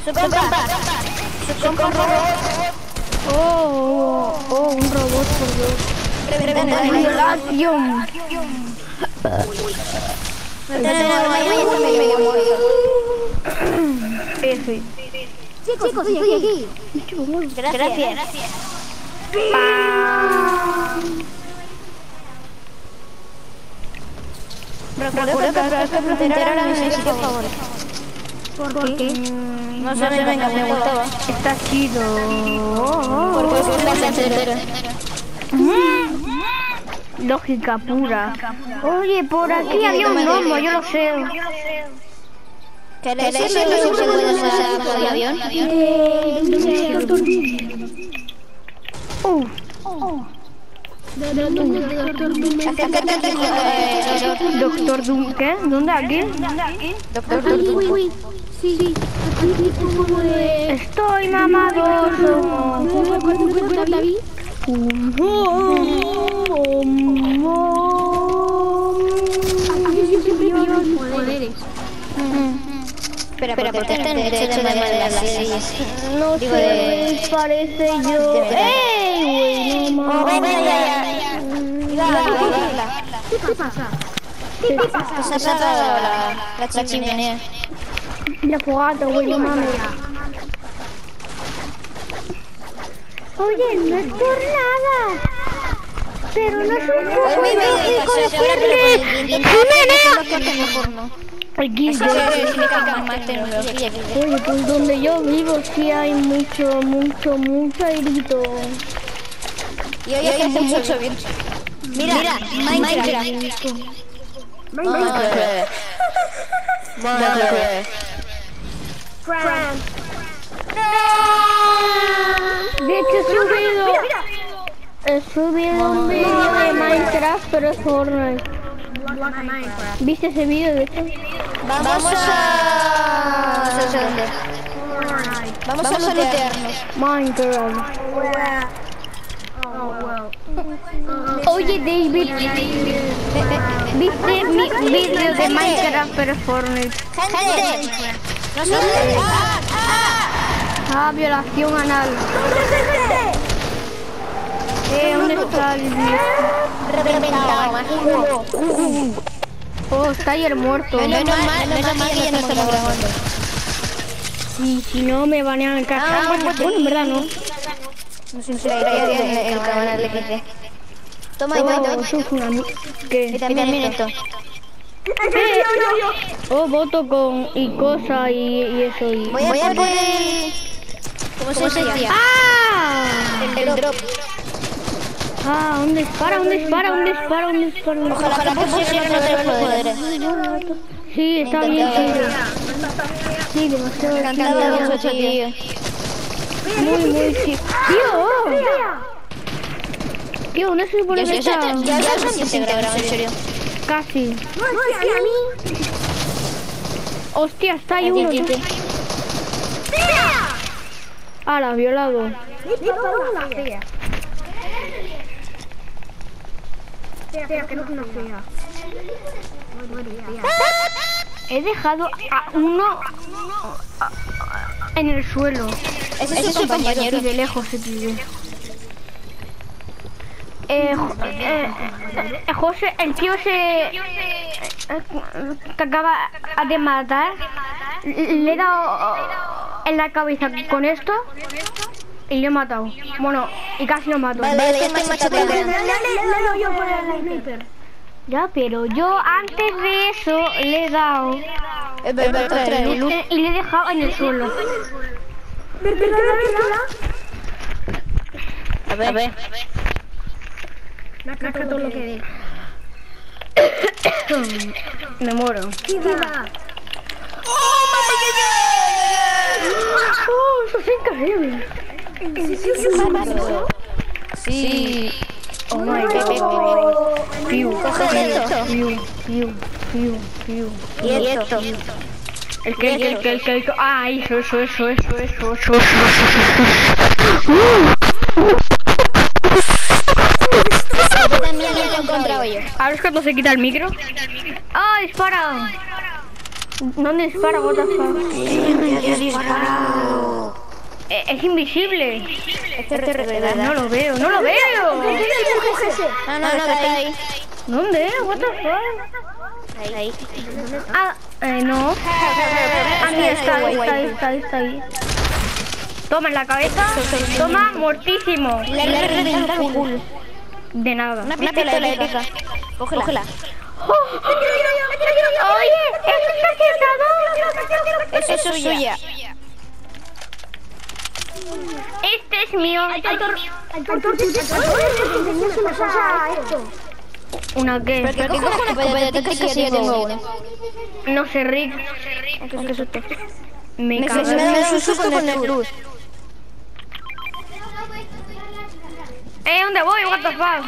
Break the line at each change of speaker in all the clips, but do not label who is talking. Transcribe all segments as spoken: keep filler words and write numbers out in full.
Su compa. Su compa robot.
Oh, oh, un robot por Dios. Violación.
No tenemos arma y está medio muerto.
F.
Chicos, estoy aquí.
Gracias. Gracias. Recuerdo que cada placentera era mi sitio favorito.
¿Por qué?
No sé, venga, me gustaba.
Está chido.
Porque es un placentero.
Lógica pura. Oye, por aquí había un gnomo, yo lo sé.
¿Qué le dice que no se puede usar por el avión?
Uh. Doctor Doom, ¿qué? ¿Dónde? ¿Aquí?
Doctor Doom.
Sí,
Estoy mamadoso.
Espera, espera, porque está en derecho de manera las
No sé, parece yo. ¡Ey, güey! No mames.
¿Qué pasa?
¿Qué pasa? Se ha saltado la chimenea.
La fogata, güey, no mames. Oye, no es por nada. Pero no es un poco ilógico decirle ¡Jiménez! Aquí, oye, pues donde yo vivo sí hay mucho, mucho, mucho airito.
Y hoy hace mucho viento. Mira, Minecraft. Minecraft. Minecraft.
Frank.
De hecho he subido, he subido un vídeo de Minecraft, pero es Fortnite. ¿Viste ese vídeo de hecho?
Vamos a... Vamos a lootearnos.
Minecraft. Oye David, ¿viste mi vídeo de Minecraft, pero es Fortnite?
Gente, no se
Ah, violación anal. Eh, ¿dónde está el viejo?
reventado,
Oh, está ayer muerto.
Menos mal, menos mal que ya no estamos grabando.
Sí, si no me banean el canal. Ah, bueno, en verdad no.
No sé si el canal le quité. Toma,
Oh,
toma,
eso es una... ¿Qué?
y también esto.
Oh, voto con y cosa y, y eso y...
Voy a poner... ¿Cómo se decía?
¡Ah!
El drop.
Ah, un dispara, un dispara, un dispara, un dispara. un dispara.
Ojalá que pusieran otros poderes.
Sí, está bien, sí. Sí, demasiado
Cantando mucho, tío.
Muy, muy chido. ¡Tío! Tío, no se supone que está...
Ya se desintegrado, en serio.
Casi. Hostia, está ahí uno. ¿No? Ala, violado. He dejado a uno en el suelo.
Ese es su compañero.
Y de lejos se pide. Eh, eh, eh, José, el tío se... Eh, que acaba de matar. Le he dado en la cabeza con esto y le he matado. Bueno, y casi lo mato.
Vale, vale, ya estoy machacando.
Ya, pero yo antes de eso le he dado
Es verdad,
eh, y le he dejado en el suelo.
A ver, a ver.
Todo lo que ve.
Me muero. ¡Oh, eso es increíble!
Sí.
Oh my god. Piu,
Coge esto.
piu, piu, piu, piu.
Y esto.
El que, el que, el que, el que, el que. Ah, eso, eso, eso, eso, eso, eso, eso.
Yo también lo he encontrado yo.
Ahora es cuando se quita el micro. ¡Ah, dispara! ¿Dónde dispara? What the fuck? Eh, es invisible.
Este es verdad.
No lo veo, no lo veo.
No, no, no, está ahí.
¿Dónde? What the fuck?
Ahí.
Ah, eh, no. Ah, mira, está ahí, está ahí, está ahí, está ahí. Toma en la cabeza. Toma, muertísimo.
Le le reventado el culo.
De nada.
Una pistola eléctrica. Cógela. Cógela.
Oye, ¿eso está cerrado?
Eso es suya.
Este es mío. ¿Una qué?
¿Pero qué cojo una escopeta? Que sí, yo tengo una.
No sé, Rick.
Qué susto.
Me
Me
cago.
me da un susto con el luz.
Eh, ¿dónde voy? What the fuck?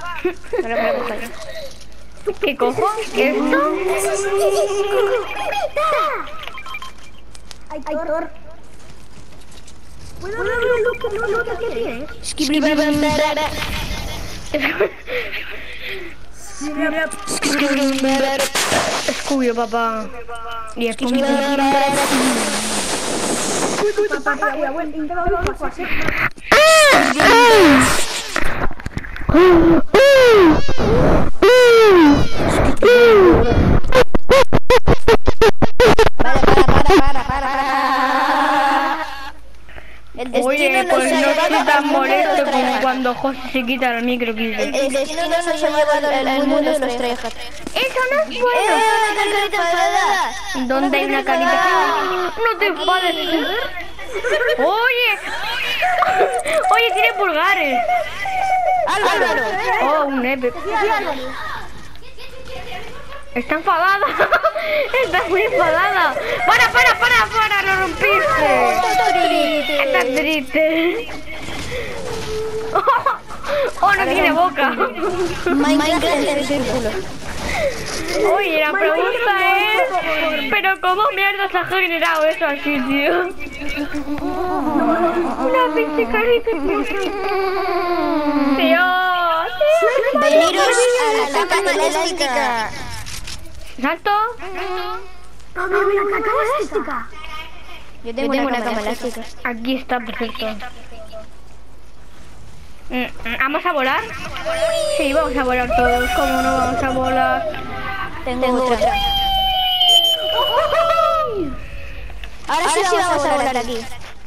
¿Qué cojo? ¿Qué es esto?
Aitor. ¿Puedo ver lo que lo que tienes?
Escubio, papá. Y esto
Papá, y abuelo, intenta ver lo que hacer.
Para, para, para, para, para. El destino
Oye,
nos
pues
ha
no
llevado
estoy
al
tan
mundo de
molesto
los
como
tryhard.
cuando José se quita el micro,
El,
quise.
el destino nos ha llevado al mundo de los tryhard.
Eso no es
¡Eh,
bueno.
una carita enfadada!
¿Dónde hay una carita? No te enfades. Oye. Oye, tiene pulgares.
¡Álvaro!
Oh, un nepe. Está enfadada. Está muy enfadada. Para, para, para, para, lo rompiste. Está triste. Oh, no tiene boca.
Minecraft en el círculo.
Oye, la pregunta es, pero ¿cómo mierda se ha generado eso así, tío? Una pinche carita. Dios.
Veniros a la cama elástica.
¿Salto?
¡No, no, la caca elástica!
Yo tengo una cama elástica.
Aquí está, perfecto. Mm, mm, ¿Vamos a volar? Sí, vamos a volar todos. ¿Cómo no vamos a volar?
Tengo otra. Ahora sí vamos a volar aquí.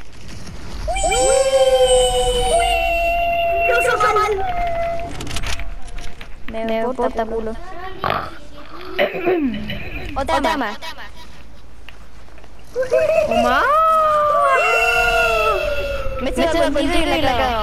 Me importa culo. Otra más.
¿Cómo?
Me estoy contigo y la he cagado.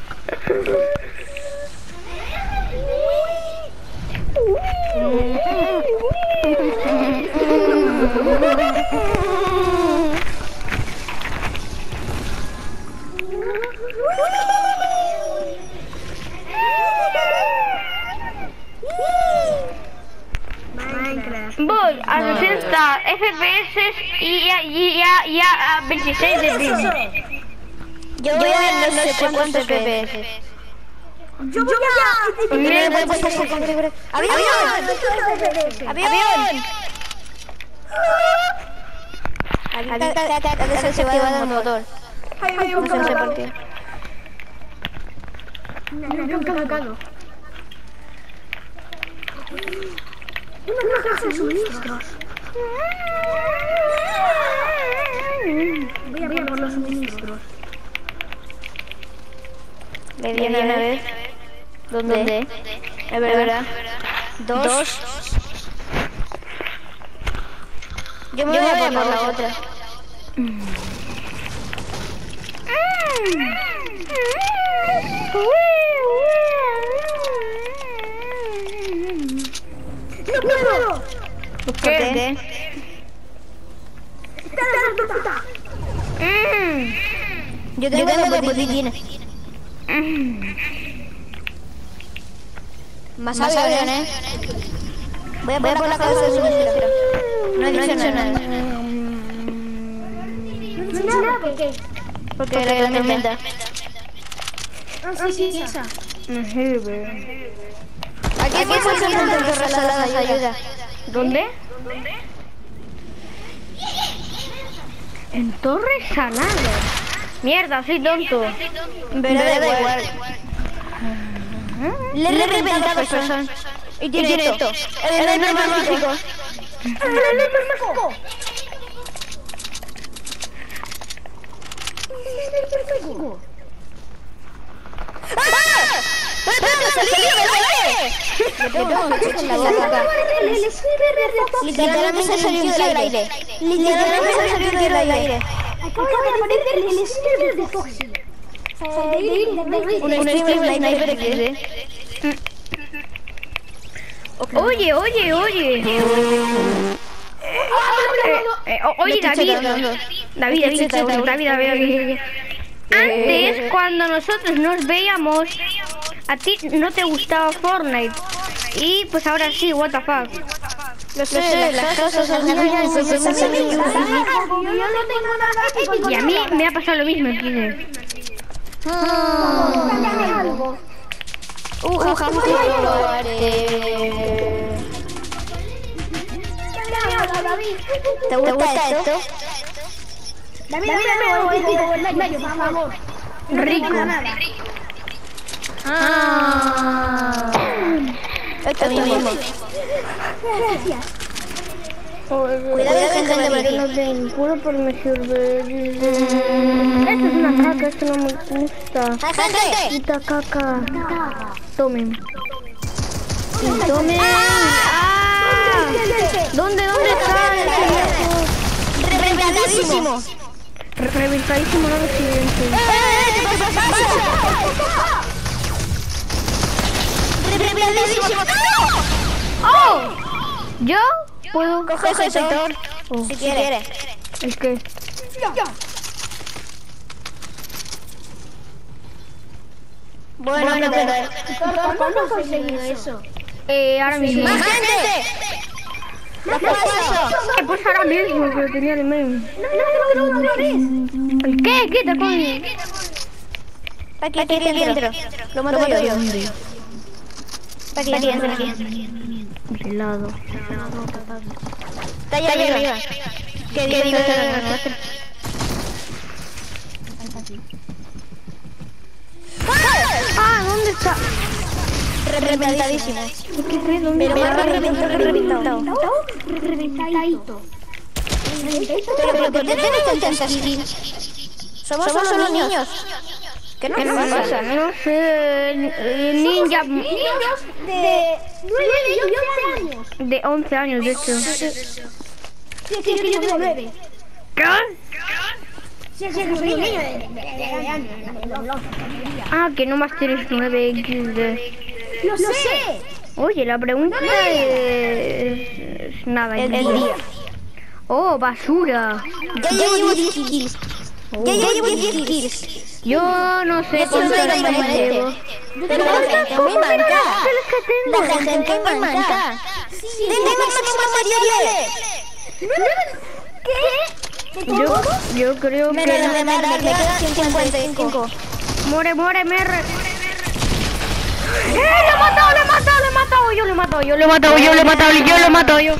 Voy a sesenta F P S y a, y a, y a, a veintiséis de ping.
Yo voy a no sé cuántos F P S.
¡Yo voy a!
¡Avión! ¡Avión! ¡Avión! Ha desactivado el motor. No sé por qué.
Me han colocado. Una caja de suministros. Voy a por los suministros.
Le di una vez. ¿Dónde? Es verdad. Dos. Yo me voy a por la otra.
¡No puedo!
¿Por qué?
¡Está la puta!
Yo tengo de botiquines. Más aviones. Voy a por la cabeza de suministro. No he dicho nada.
No sé nada, ¿por qué?
Porque la tormenta.
Ah, sí, sí, esa.
Aquí fue el centro de Torresaladas, ayuda.
¿Dónde? En Torres Saladas. Mierda, soy tonto.
Pero da igual. Le he reventado a personas. Y tiene esto. El Sniper mágico.
¡El Sniper mágico! ¡El Sniper mágico!
¡Ah! ¡Me salí! ¡Me salí!
El Sniper de Fox.
Literalmente se salió del aire. Literalmente se salió del aire.
Acaba de aparecer el Sniper de Foxy.
Un streamer sniper X D.
Oye, oye, oye. Eh, eh, o- oye, David. David, David, David, David, David. Antes, cuando nosotros nos veíamos, a ti no te gustaba Fortnite. Y pues ahora sí, what the fuck.
Lo sé, las cosas son niñas.
Yo no tengo nada épico.
Y a mí me ha pasado lo mismo, Kide.
Cántame algo.
Uh, jaja, lo haré.
Cántame algo, David.
¿Te gusta esto?
David, dame algo épico, en medio, por favor.
Rico.
Ah. Esto mismo.
Gracias.
Cuidado que gente por aquí.
No tengo culo, pero me sirve. Esto es una caca, esto no me gusta.
¡Gente!
Puta caca. Tomen. Tomen. ¡Ah! ¿Dónde, dónde está?
¡Reventadísimo!
Re- Reventadísimo, no lo siguiente.
¡Eh! ¿Qué pasa? ¡Reventadísimo!
¡Oh! ¿Yo? ¿Puedo?
Coge ese sector. Si quieres.
¿El qué?
Bueno, pero...
¿Cuándo has conseguido eso?
Eh, ahora mismo.
¡Más gente! ¡Más paso!
Eh, pues ahora mismo, que lo tenía en el mail.
No, no, no, no, no,
¿El qué? ¿Qué te coño?
Aquí, aquí dentro. Lo mato yo. Aquí, aquí dentro, aquí.
Del lado.
Está allá arriba. ¿Qué digo?
Ah, ¿dónde está?
Reventadísimo.
¿Qué crees? ¿Dónde
Pero
está?
me ha reventado, reventado.
Reventadito.
Pero ¿por qué tienes tantas skills? Somos solo niños. ¿Qué nos
¿Qué nos
pasa?
pasa? No sé. eh, Ninja.
Niños de nueve y once años.
De once años, de hecho.
Sí, sí, que yo tengo nueve.
¿Qué?
Sí, sí, que soy un niño de nueve años.
Ah, que nomás tienes nueve equis de.
¡Lo sé!
Oye, la pregunta es... Nada,
El
el
día.
Oh, basura.
Ya llevo diez kills. Ya llevo diez kills.
Yo no sé
Eso
cuánto
no
era
es
más
permanente.
llevo.
Pero la gente es muy manca. La gente es muy manca. ¡Tenemos máximo materiales!
Yo, yo creo
Me
que... no-
me queda ciento cincuenta y cinco.
Muere, muere, me re... ¡Eh! ¡Le he matado, le he matado, le he matado! Yo le he matado, yo le he matado, yo le he matado, yo le he matado, yo.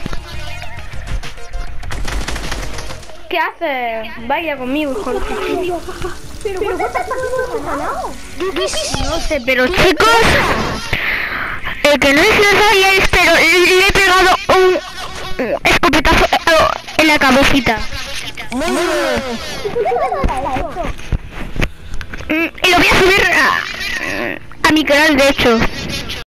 ¿Qué haces? Vaya conmigo, hijo de...
Pero ¿cuántas partidas has ganado?
No sé, pero chicos... El que no es lo sabíais, pero le he pegado un escopetazo en la cabecita. Mm, Y lo voy a subir a, a mi canal, de hecho.